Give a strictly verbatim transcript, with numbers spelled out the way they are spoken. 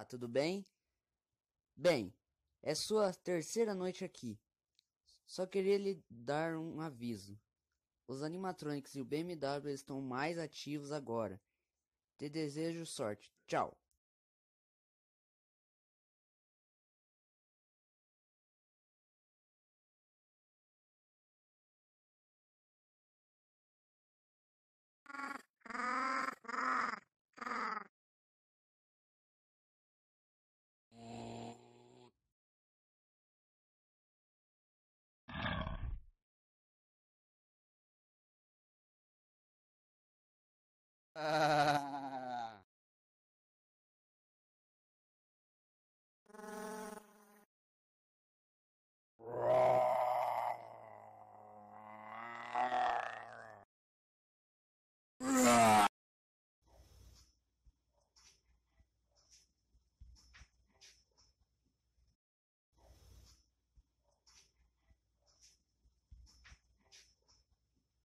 Olá, tudo bem? Bem, é sua terceira noite aqui. Só queria lhe dar um aviso. Os animatronics e o B M W estão mais ativos agora. Te desejo sorte. Tchau.